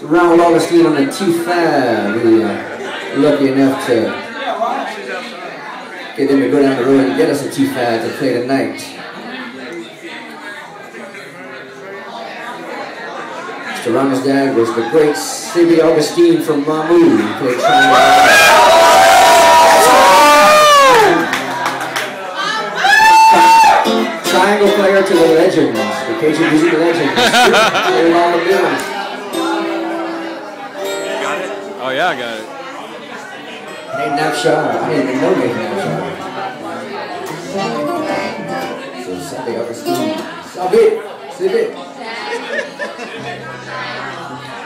Ronald Augustine on the 2-5. We were lucky enough to get them to go down the road and get us a 2-5 to play tonight. Mr. Ronald's dad was the great Ronald Augustine from Mamou. He played triangle player to the legends, the Cajun music legends. They're all the bills. Got it? Oh yeah, I got it. Nate Napshaw. I didn't even know Nate Napshaw. So Ronald Augustine. Stop it. Sit it.